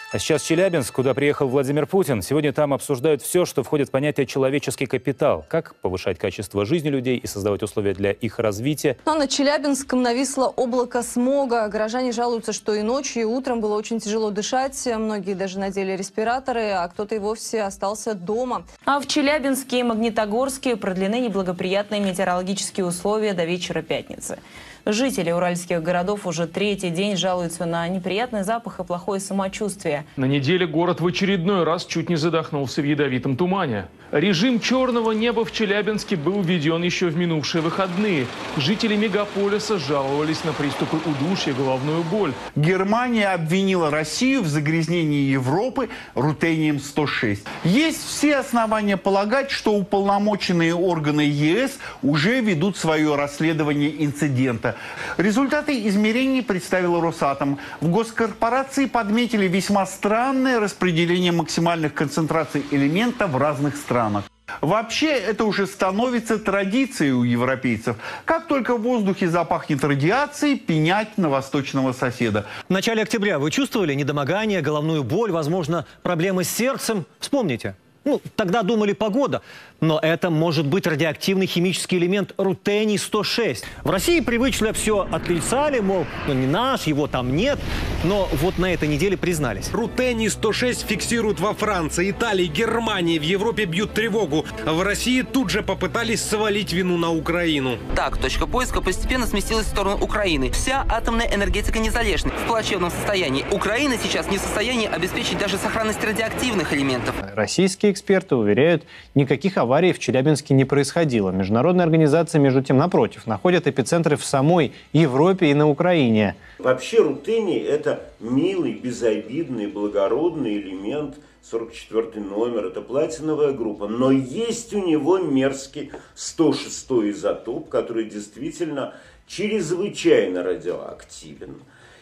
А сейчас Челябинск, куда приехал Владимир Путин. Сегодня там обсуждают все, что входит в понятие «человеческий капитал». Как повышать качество жизни людей и создавать условия для их развития. Но над Челябинском нависло облако смога. Горожане жалуются, что и ночью, и утром было очень тяжело дышать. Многие даже надели респираторы, а кто-то и вовсе остался дома. А в Челябинске и Магнитогорске продлены неблагоприятные метеорологические условия до вечера пятницы. Жители уральских городов уже третий день жалуются на неприятный запах и плохое самочувствие. На неделе город в очередной раз чуть не задохнулся в ядовитом тумане. Режим черного неба в Челябинске был введен еще в минувшие выходные. Жители мегаполиса жаловались на приступы удушья, головную боль. Германия обвинила Россию в загрязнении Европы рутением-106. Есть все основания полагать, что уполномоченные органы ЕС уже ведут свое расследование инцидента. Результаты измерений представил Росатом. В госкорпорации подметили весьма странное распределение максимальных концентраций элемента в разных странах. Вообще, это уже становится традицией у европейцев. Как только в воздухе запахнет радиацией, пенять на восточного соседа. В начале октября вы чувствовали недомогание, головную боль, возможно, проблемы с сердцем? Вспомните. Тогда думали погода. Но это может быть радиоактивный химический элемент рутений-106. В России привычно все отрицали, мол, не наш, его там нет. Но вот на этой неделе признались. Рутений-106 фиксируют во Франции, Италии, Германии. В Европе бьют тревогу. В России тут же попытались свалить вину на Украину. Так, точка поиска постепенно сместилась в сторону Украины. Вся атомная энергетика незалежна, в плачевном состоянии. Украина сейчас не в состоянии обеспечить даже сохранность радиоактивных элементов. Российские эксперты уверяют, никаких аварий в Челябинске не происходило. Международные организации, между тем, напротив, находят эпицентры в самой Европе и на Украине. Вообще рутений – это милый, безобидный, благородный элемент. 44-й номер – это платиновая группа. Но есть у него мерзкий 106-й изотоп, который действительно чрезвычайно радиоактивен.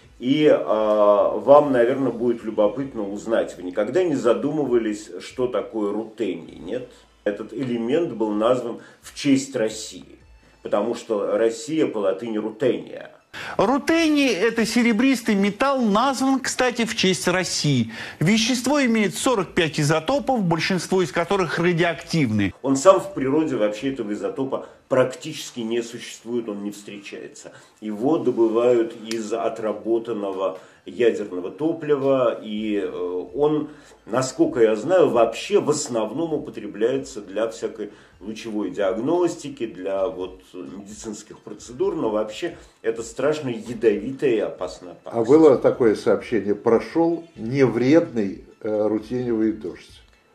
И вам, наверное, будет любопытно узнать, вы никогда не задумывались, что такое рутений, нет? Этот элемент был назван в честь России, потому что Россия по латыни рутения. Рутений – это серебристый металл, назван, кстати, в честь России. Вещество имеет 45 изотопов, большинство из которых радиоактивны. Он сам в природе вообще этого изотопа практически не существует, он не встречается. Его добывают из отработанного ядерного топлива, и он, насколько я знаю, вообще в основном употребляется для всякой лучевой диагностики, для медицинских процедур, но вообще это страшно ядовитая и опасная опасность. А было такое сообщение: прошел невредный рутениевый дождь.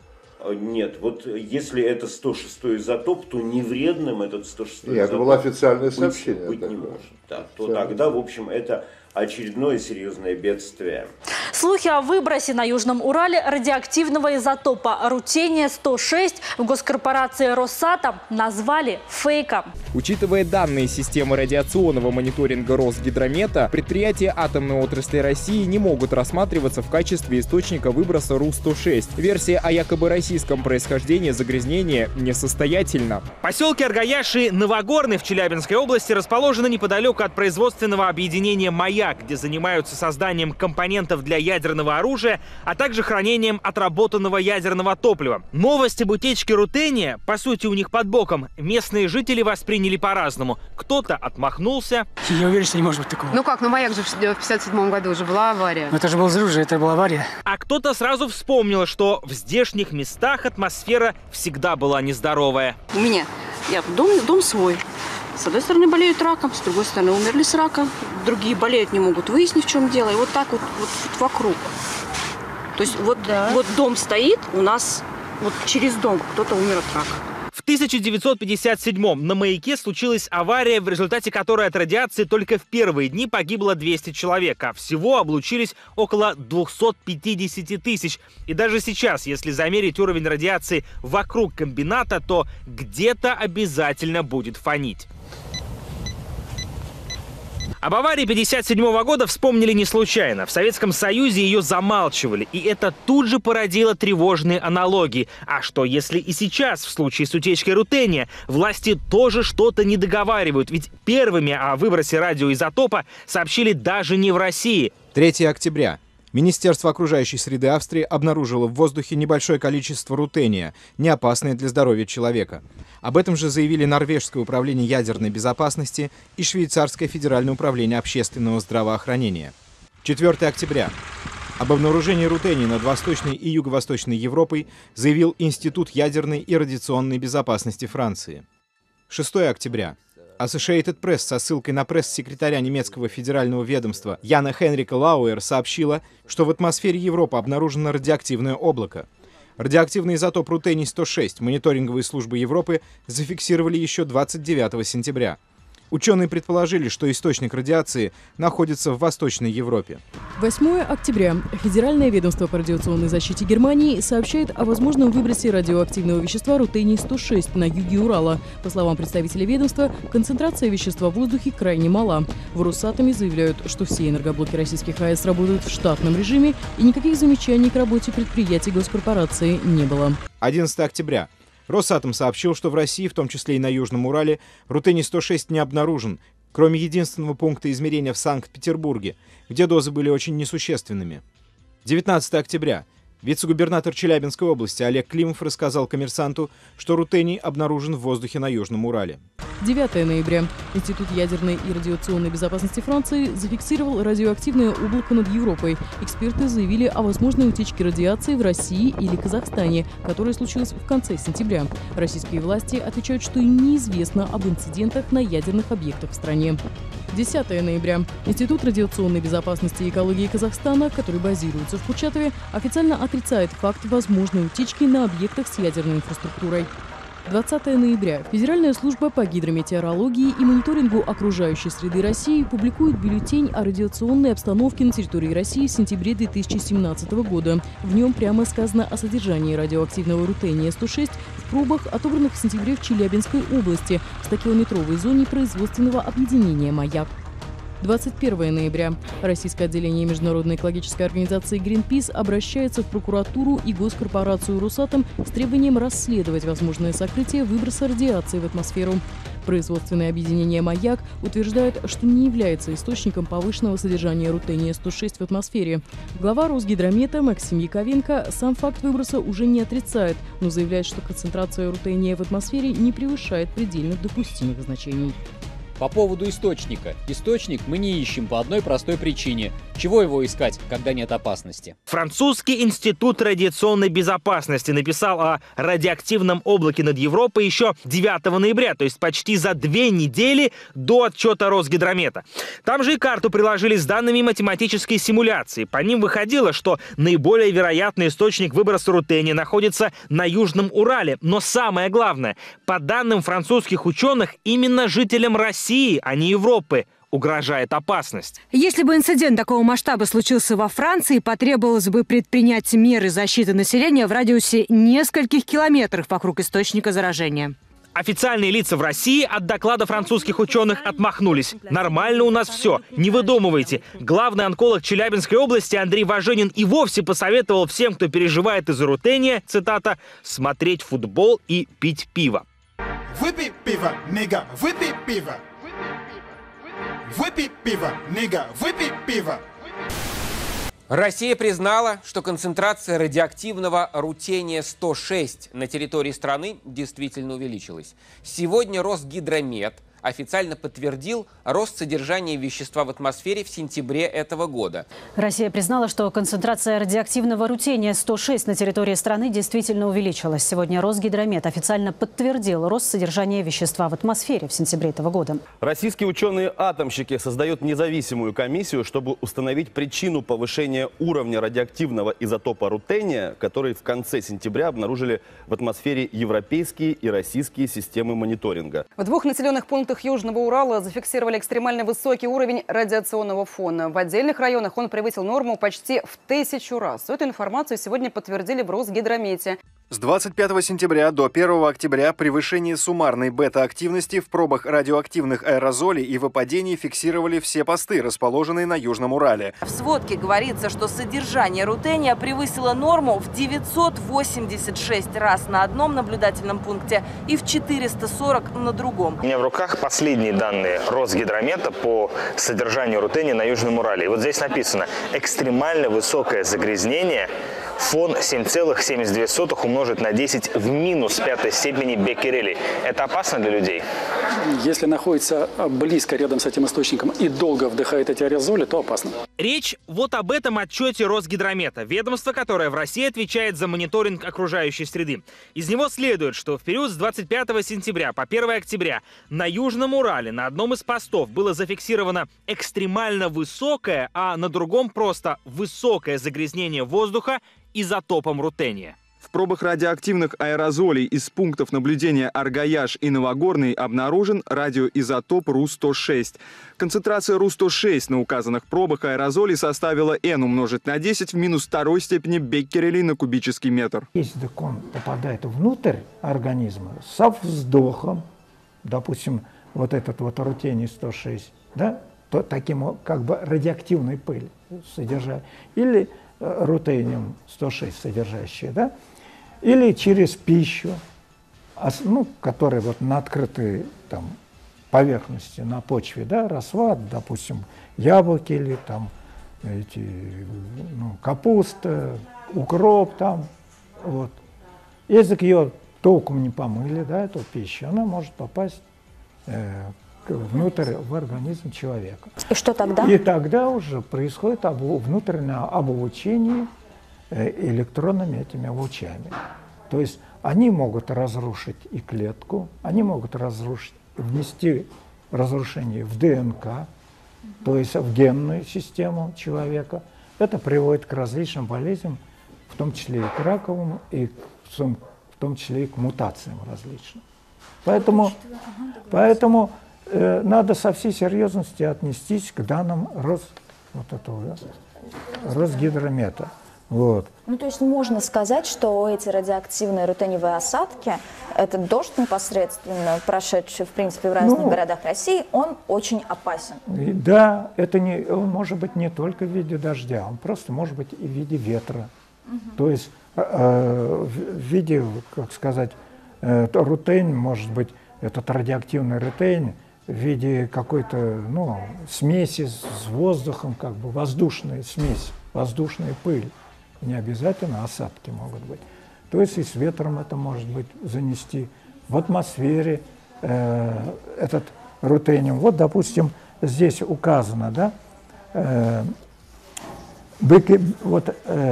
Нет, если это 106-й изотоп, то невредным этот 106-й изотоп это было официальное сообщение быть не может. Да, то тогда, в общем, это очередное серьезное бедствие. Слухи о выбросе на Южном Урале радиоактивного изотопа рутения-106 в госкорпорации Росатом назвали фейком. Учитывая данные системы радиационного мониторинга Росгидромета, предприятия атомной отрасли России не могут рассматриваться в качестве источника выброса РУ-106. Версия о якобы российском происхождении загрязнения несостоятельна. Поселки Аргаяш и Новогорный в Челябинской области расположены неподалеку от производственного объединения «Маяк», где занимаются созданием компонентов для ядерного оружия, а также хранением отработанного ядерного топлива. Новость об утечке рутения, по сути, у них под боком, местные жители восприняли по-разному. Кто-то отмахнулся. Я уверен, что не может быть такого. Маяк же в 57 году уже была авария. Но это же был взрыв, это была авария. А кто-то сразу вспомнил, что в здешних местах атмосфера всегда была нездоровая. У меня дом свой. С одной стороны болеют раком, с другой стороны умерли с раком. Другие болеют, не могут выяснить, в чем дело. И вот так вот вокруг. То есть вот дом стоит, у нас через дом кто-то умер от рака. В 1957-м на Маяке случилась авария, в результате которой от радиации только в первые дни погибло 200 человек, а всего облучились около 250 тысяч. И даже сейчас, если замерить уровень радиации вокруг комбината, то где-то обязательно будет фонить. Об аварии 1957 года вспомнили не случайно. В Советском Союзе ее замалчивали, и это тут же породило тревожные аналогии. А что, если и сейчас, в случае с утечкой рутения, власти тоже что-то не договаривают? Ведь первыми о выбросе радиоизотопа сообщили даже не в России. 3 октября. Министерство окружающей среды Австрии обнаружило в воздухе небольшое количество рутения, не опасное для здоровья человека. Об этом же заявили Норвежское управление ядерной безопасности и Швейцарское федеральное управление общественного здравоохранения. 4 октября. Об обнаружении рутения над Восточной и Юго-Восточной Европой заявил Институт ядерной и радиационной безопасности Франции. 6 октября. Associated Press со ссылкой на пресс-секретаря немецкого федерального ведомства Яна Хенрика Лауэр сообщила, что в атмосфере Европы обнаружено радиоактивное облако. Радиоактивный изотоп рутений-106 мониторинговые службы Европы зафиксировали еще 29 сентября. Ученые предположили, что источник радиации находится в Восточной Европе. 8 октября. Федеральное ведомство по радиационной защите Германии сообщает о возможном выбросе радиоактивного вещества рутений-106 на юге Урала. По словам представителя ведомства, концентрация вещества в воздухе крайне мала. В Росатоме заявляют, что все энергоблоки российских АЭС работают в штатном режиме и никаких замечаний к работе предприятий госкорпорации не было. 11 октября. Росатом сообщил, что в России, в том числе и на Южном Урале, рутений-106 не обнаружен, кроме единственного пункта измерения в Санкт-Петербурге, где дозы были очень несущественными. 19 октября. Вице-губернатор Челябинской области Олег Климов рассказал «Коммерсанту», что рутений обнаружен в воздухе на Южном Урале. 9 ноября. Институт ядерной и радиационной безопасности Франции зафиксировал радиоактивное облако над Европой. Эксперты заявили о возможной утечке радиации в России или Казахстане, которая случилась в конце сентября. Российские власти отвечают, что им неизвестно об инцидентах на ядерных объектах в стране. 10 ноября. Институт радиационной безопасности и экологии Казахстана, который базируется в Курчатове, официально отрицает факт возможной утечки на объектах с ядерной инфраструктурой. 20 ноября. Федеральная служба по гидрометеорологии и мониторингу окружающей среды России публикует бюллетень о радиационной обстановке на территории России в сентябре 2017 года. В нем прямо сказано о содержании радиоактивного рутения-106 в пробах, отобранных в сентябре в Челябинской области в 100-километровой зоне производственного объединения «Маяк». 21 ноября. Российское отделение Международной экологической организации Greenpeace обращается в прокуратуру и госкорпорацию «Росатом» с требованием расследовать возможное сокрытие выброса радиации в атмосферу. Производственное объединение «Маяк» утверждает, что не является источником повышенного содержания рутения-106 в атмосфере. Глава Росгидромета Максим Яковенко сам факт выброса уже не отрицает, но заявляет, что концентрация рутения в атмосфере не превышает предельно допустимых значений. По поводу источника. Источник мы не ищем по одной простой причине. Чего его искать, когда нет опасности? Французский институт радиационной безопасности написал о радиоактивном облаке над Европой еще 9 ноября, то есть почти за 2 недели до отчета Росгидромета. Там же и карту приложили с данными математической симуляции. По ним выходило, что наиболее вероятный источник выброса рутения находится на Южном Урале. Но самое главное, по данным французских ученых, именно жителям России, а не Европы, угрожает опасность. Если бы инцидент такого масштаба случился во Франции, потребовалось бы предпринять меры защиты населения в радиусе нескольких километров вокруг источника заражения. Официальные лица в России от доклада французских ученых отмахнулись. Нормально у нас все, не выдумывайте. Главный онколог Челябинской области Андрей Важенин и вовсе посоветовал всем, кто переживает из-за рутения, цитата, «смотреть футбол и пить пиво». Выпей пиво, нига, выпей пиво. Выпей пиво, нига, выпей пиво. Россия признала, что концентрация радиоактивного рутения-106 на территории страны действительно увеличилась. Сегодня Росгидромет официально подтвердил рост содержания вещества в атмосфере в сентябре этого года. Россия признала, что концентрация радиоактивного рутения-106 на территории страны действительно увеличилась. Сегодня Росгидромет официально подтвердил рост содержания вещества в атмосфере в сентябре этого года. Российские ученые-атомщики создают независимую комиссию, чтобы установить причину повышения уровня радиоактивного изотопа рутения, который в конце сентября обнаружили в атмосфере европейские и российские системы мониторинга. В 2 населенных пунктах Южного Урала зафиксировали экстремально высокий уровень радиационного фона. В отдельных районах он превысил норму почти в 1000 раз. Эту информацию сегодня подтвердили в Росгидромете. С 25 сентября до 1 октября превышение суммарной бета-активности в пробах радиоактивных аэрозолей и выпадений фиксировали все посты, расположенные на Южном Урале. В сводке говорится, что содержание рутения превысило норму в 986 раз на одном наблюдательном пункте и в 440 на другом. У меня в руках последние данные Росгидромета по содержанию рутения на Южном Урале. И вот здесь написано: экстремально высокое загрязнение, фон 7,72 умножить на 10 в минус 5 степени беккерелей. Это опасно для людей? Если находится близко рядом с этим источником и долго вдыхает эти аэрозоли, то опасно. Речь вот об этом отчете Росгидромета, ведомство, которое в России отвечает за мониторинг окружающей среды. Из него следует, что в период с 25 сентября по 1 октября на Южном Урале на одном из постов было зафиксировано экстремально высокое, а на другом просто высокое загрязнение воздуха изотопом рутения. В пробах радиоактивных аэрозолей из пунктов наблюдения Аргаяш и Новогорный обнаружен радиоизотоп РУ-106. Концентрация РУ-106 на указанных пробах аэрозолей составила N умножить на 10 в минус 2 степени беккерелей на кубический метр. Если он попадает внутрь организма со вздохом, допустим, вот этот вот рутений-106, да, то таким как бы радиоактивной пыль содержит, или рутением-106 содержащие, да, или через пищу, ну, которая вот на открытой там поверхности, на почве, да, росла, допустим, яблоки или там эти, ну, капуста, укроп там, вот. Если ее толком не помыли, да, эту пищу, она может попасть внутрь в организм человека. И что тогда? И тогда уже происходит внутреннее облучение электронными этими лучами. То есть они могут разрушить и клетку, они могут разрушить, внести разрушение в ДНК, то есть в генную систему человека. Это приводит к различным болезням, в том числе и к раковым, и в том числе и к мутациям различным. Поэтому надо со всей серьезностью отнестись к данным Росгидромета. Вот. Ну, то есть можно сказать, что эти радиоактивные рутениевые осадки, этот дождь непосредственно прошедший, в принципе, в разных городах России, он очень опасен. Да, это он может быть не только в виде дождя, он просто может быть и в виде ветра. То есть в виде, как сказать, рутень, может быть, этот радиоактивный рутень, в виде какой-то, ну, смеси с воздухом, как бы воздушная смесь, воздушная пыль. Не обязательно осадки могут быть. То есть и с ветром это может быть занести. В атмосфере этот рутениум. Вот, допустим, здесь указано, да, вот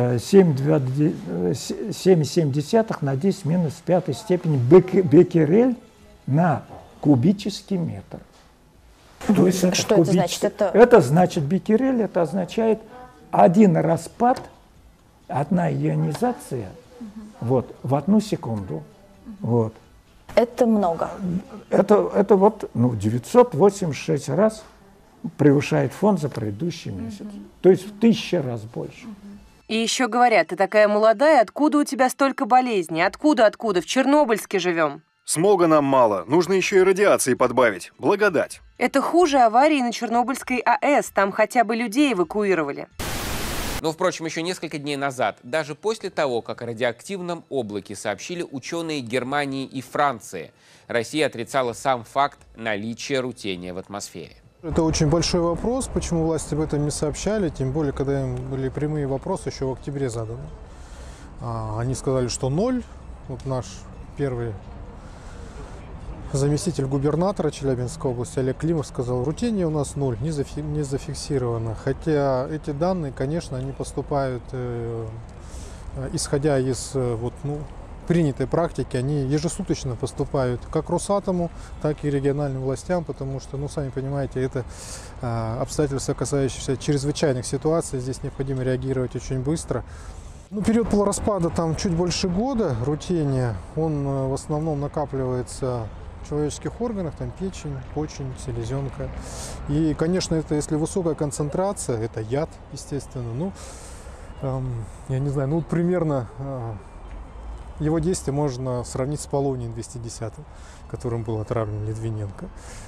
7,7 на 10 минус 5 степени беккерель на кубический метр. То есть это что это значит? Это значит беккерель, это означает один распад, одна ионизация вот, в 1 секунду. Вот. Это много. Это вот 986 раз превышает фон за предыдущий месяц. То есть в 1000 раз больше. И еще говорят, ты такая молодая, откуда у тебя столько болезней? Откуда? В Чернобыльске живем. Смога нам мало, нужно еще и радиации подбавить. Благодать. Это хуже аварии на Чернобыльской АЭС, там хотя бы людей эвакуировали. Но, впрочем, еще несколько дней назад, даже после того, как о радиоактивном облаке сообщили ученые Германии и Франции, Россия отрицала сам факт наличия рутения в атмосфере. Это очень большой вопрос, почему власти об этом не сообщали, тем более, когда им были прямые вопросы еще в октябре заданы. Они сказали, что 0. Вот наш первый заместитель губернатора Челябинской области Олег Климов сказал, рутение у нас 0, не зафиксировано. Хотя эти данные, конечно, они поступают, исходя из принятой практики, они ежесуточно поступают как Росатому, так и региональным властям, потому что, сами понимаете, это обстоятельства, касающиеся чрезвычайных ситуаций, здесь необходимо реагировать очень быстро. Период полураспада там чуть больше года, рутения, он в основном накапливается в человеческих органах, там печень, почень, селезенка. И, конечно, это если высокая концентрация, это яд, естественно, я не знаю, примерно его действие можно сравнить с Полонием-210, которым был отравлен Литвиненко.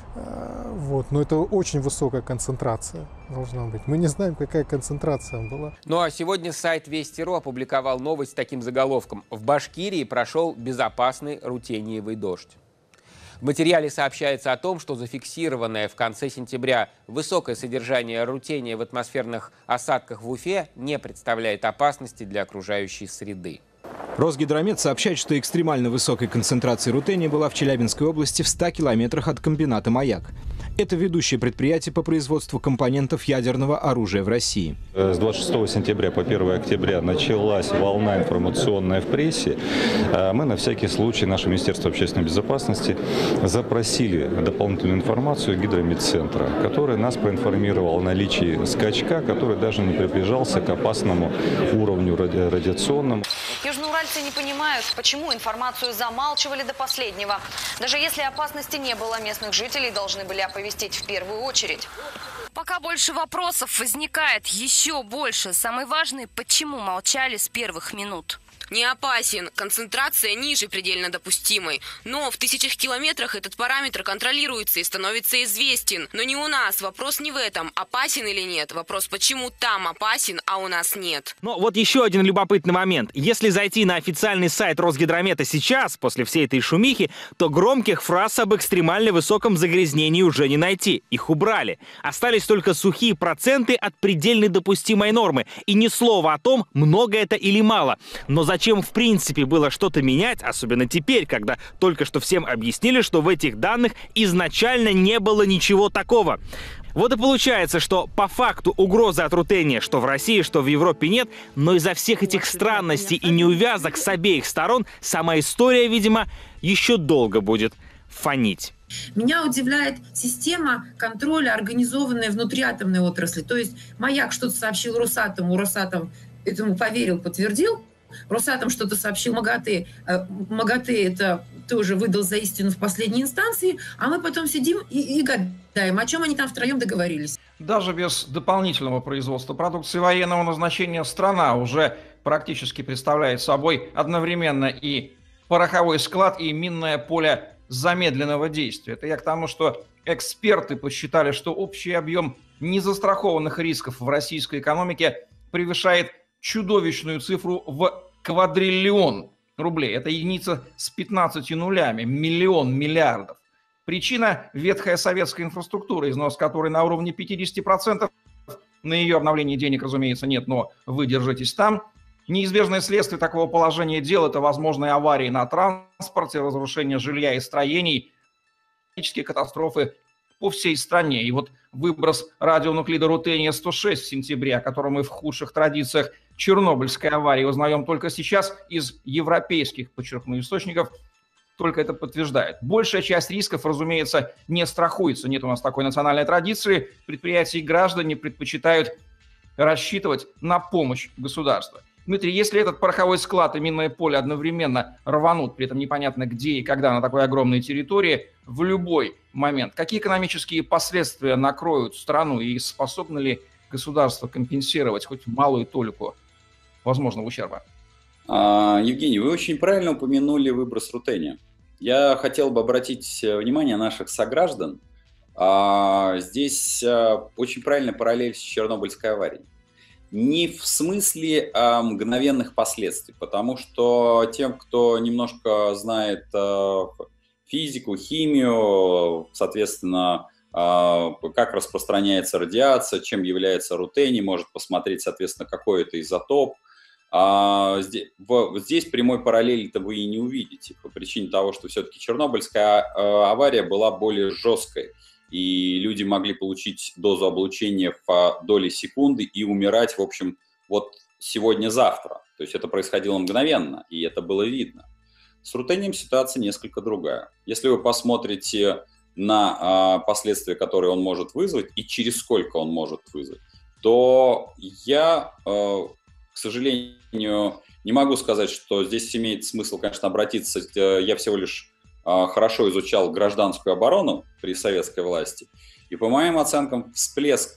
Вот. Но это очень высокая концентрация должна быть. Мы не знаем, какая концентрация была. Ну а сегодня сайт Вести.ру опубликовал новость с таким заголовком: «В Башкирии прошел безопасный рутениевый дождь». В материале сообщается о том, что зафиксированное в конце сентября высокое содержание рутения в атмосферных осадках в Уфе не представляет опасности для окружающей среды. Росгидромет сообщает, что экстремально высокой концентрация рутения была в Челябинской области в 100 километрах от комбината «Маяк». Это ведущее предприятие по производству компонентов ядерного оружия в России. С 26 сентября по 1 октября началась волна информационная в прессе. Мы на всякий случай, наше Министерство общественной безопасности, запросили дополнительную информацию Гидрометцентра, который нас проинформировал о наличии скачка, который даже не приближался к опасному уровню радиационному. Южноуральцы не понимают, почему информацию замалчивали до последнего. Даже если опасности не было, местных жителей должны были оповестить в первую очередь. Пока больше вопросов возникает, еще больше. Самый важный, почему молчали с первых минут. Не опасен, концентрация ниже предельно допустимой. Но в тысячах километрах этот параметр контролируется и становится известен. Но не у нас. Вопрос не в этом, опасен или нет. Вопрос, почему там опасен, а у нас нет. Но вот еще один любопытный момент. Если зайти на официальный сайт Росгидромета сейчас, после всей этой шумихи, то громких фраз об экстремально высоком загрязнении уже не найти. Их убрали. Остались только сухие проценты от предельно допустимой нормы. И ни слова о том, много это или мало. Но зачем в принципе было что-то менять, особенно теперь, когда только что всем объяснили, что в этих данных изначально не было ничего такого. Вот и получается, что по факту угрозы от рутения что в России, что в Европе нет, но из-за всех этих странностей и неувязок с обеих сторон сама история, видимо, еще долго будет фонить. Меня удивляет система контроля, организованная внутри атомной отрасли. То есть «Маяк» что-то сообщил Росатому, Росатом этому поверил, подтвердил. Росатом что-то сообщил МАГАТЭ. МАГАТЭ это тоже выдал за истину в последней инстанции, а мы потом сидим и гадаем, о чем они там втроем договорились. Даже без дополнительного производства продукции военного назначения страна уже практически представляет собой одновременно и пороховой склад, и минное поле замедленного действия. Это я к тому, что эксперты посчитали, что общий объем незастрахованных рисков в российской экономике превышает чудовищную цифру в квадриллион рублей. Это единица с 15 нулями, миллион миллиардов. Причина – ветхая советская инфраструктура, износ которой на уровне 50%. На ее обновление денег, разумеется, нет, но вы держитесь там. Неизбежное следствие такого положения дел – это возможные аварии на транспорте, разрушение жилья и строений, экологические катастрофы по всей стране. И вот выброс радионуклида рутения-106 в сентябре, о котором мы в худших традициях Чернобыльской аварии узнаем только сейчас из европейских, подчеркну, источников, только это подтверждает. Большая часть рисков, разумеется, не страхуется. Нет у нас такой национальной традиции. Предприятия и граждане предпочитают рассчитывать на помощь государства. Дмитрий, если этот пороховой склад и минное поле одновременно рванут, при этом непонятно где и когда на такой огромной территории, в любой момент, какие экономические последствия накроют страну и способны ли государство компенсировать хоть малую толику возможного ущерба? Евгений, вы очень правильно упомянули выброс рутения. Я хотел бы обратить внимание наших сограждан. Здесь очень правильная параллель с Чернобыльской аварией. Не в смысле мгновенных последствий, потому что тем, кто немножко знает физику, химию, соответственно, как распространяется радиация, чем является рутений, может посмотреть, соответственно, какой это изотоп. Здесь прямой параллели-то вы и не увидите по причине того, что все-таки Чернобыльская авария была более жесткой. И люди могли получить дозу облучения в доли секунды и умирать, в общем, вот сегодня-завтра. То есть это происходило мгновенно, и это было видно. С рутением ситуация несколько другая. Если вы посмотрите на последствия, которые он может вызвать, и через сколько он может вызвать, то я, к сожалению, не могу сказать, что здесь имеет смысл, конечно, обратиться. Я всего лишь хорошо изучал гражданскую оборону при советской власти. И по моим оценкам, всплеск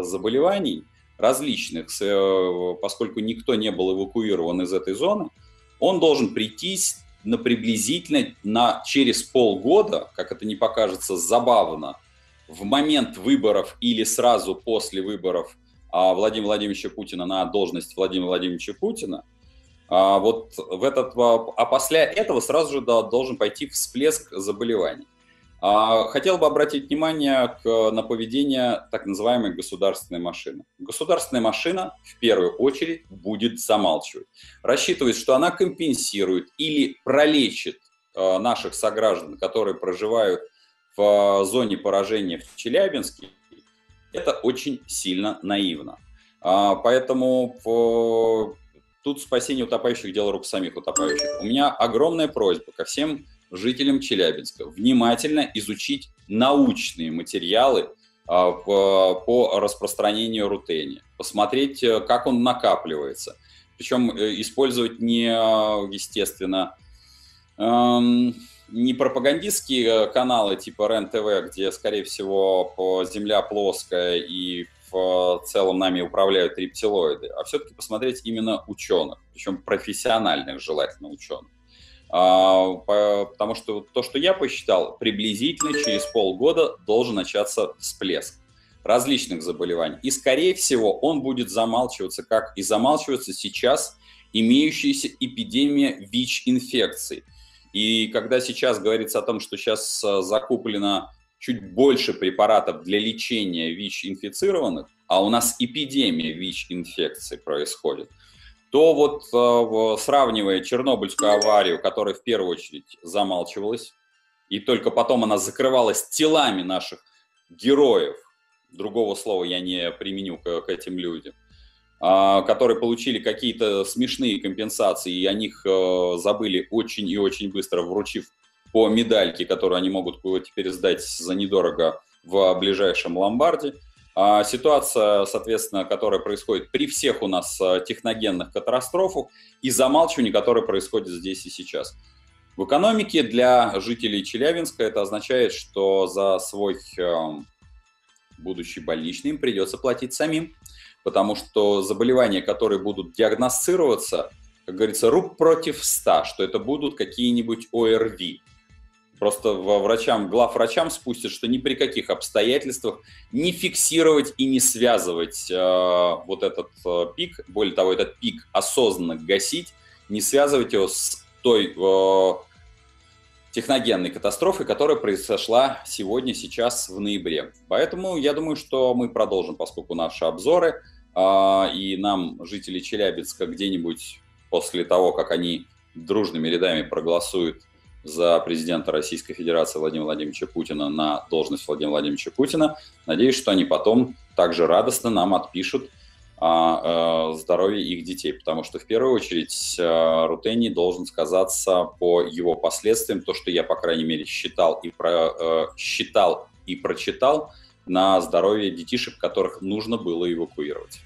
заболеваний различных, поскольку никто не был эвакуирован из этой зоны, он должен прийтись на приблизительно через полгода, как это не покажется забавно, в момент выборов или сразу после выборов Владимира Владимировича Путина на должность Владимира Владимировича Путина, после этого сразу же должен пойти всплеск заболеваний. Хотел бы обратить внимание на поведение так называемой государственной машины. Государственная машина в первую очередь будет замалчивать. Рассчитывает, что она компенсирует или пролечит наших сограждан, которые проживают в зоне поражения в Челябинске. Это очень сильно наивно. Поэтому тут спасение утопающих – дело рук самих утопающих. У меня огромная просьба ко всем жителям Челябинска внимательно изучить научные материалы по распространению рутения, посмотреть, как он накапливается. Причем использовать естественно, не пропагандистские каналы типа РЕН-ТВ, где, скорее всего, Земля плоская и в целом нами управляют рептилоиды, а все-таки посмотреть именно ученых, причем профессиональных, желательно ученых. Потому что то, что я посчитал, приблизительно через полгода должен начаться всплеск различных заболеваний. И, скорее всего, он будет замалчиваться, как и замалчивается сейчас имеющаяся эпидемия ВИЧ-инфекций. И когда сейчас говорится о том, что сейчас закуплено чуть больше препаратов для лечения ВИЧ-инфицированных, а у нас эпидемия ВИЧ-инфекций происходит, то сравнивая Чернобыльскую аварию, которая в первую очередь замалчивалась, и только потом она закрывалась телами наших героев, другого слова я не применю к этим людям, которые получили какие-то смешные компенсации, и о них забыли очень и очень быстро, вручив по медальке, которую они могут теперь сдать за недорого в ближайшем ломбарде. Ситуация, соответственно, которая происходит при всех у нас техногенных катастрофах и замалчивании, которое происходит здесь и сейчас. В экономике для жителей Челябинска это означает, что за свой будущий больничный им придется платить самим, потому что заболевания, которые будут диагностироваться, как говорится, рук против 100, что это будут какие-нибудь ОРВИ. Просто главврачам спустят, что ни при каких обстоятельствах не фиксировать и не связывать этот пик, более того, этот пик осознанно гасить, не связывать его с той техногенной катастрофой, которая произошла сейчас, в ноябре. Поэтому я думаю, что мы продолжим, поскольку наши обзоры, и нам, жители Челябинска, где-нибудь после того, как они дружными рядами проголосуют за президента Российской Федерации Владимира Владимировича Путина на должность Владимира Владимировича Путина. Надеюсь, что они потом также радостно нам отпишут о здоровье их детей, потому что в первую очередь рутений должен сказаться по его последствиям, то, что я, по крайней мере, считал и прочитал, на здоровье детишек, которых нужно было эвакуировать.